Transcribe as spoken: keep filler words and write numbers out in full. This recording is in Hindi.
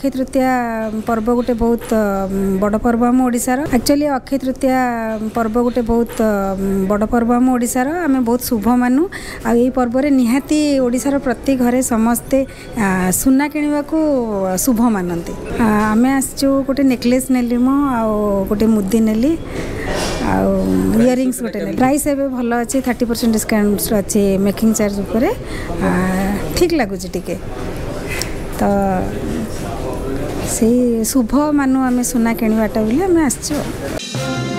अक्षय तृतीया पर्व गोटे बहुत बड़ पर्व आम ओडिशार। एक्चुअली अक्षय तृतीया पर्व गोटे बहुत बड़ पर्व आम ओडिशार, आम बहुत शुभ मानु। आ यही पर्व निहाती ओडिशार प्रति घरे समस्ते सुना किणवा को शुभ मानती। आम आसचु गोटे नेकलेस नेली मो आ गोटे मुदी नेली इयरिंग्स गोटे नेली। प्राइस एवं भल अच्छे थर्टी परसेंट डिस्काउंट अच्छे मेकिंग चार्ज उपर ठीक लगुच टिके तो से शुभ मानु आम सुना किणवाटा बोली आम आसचु।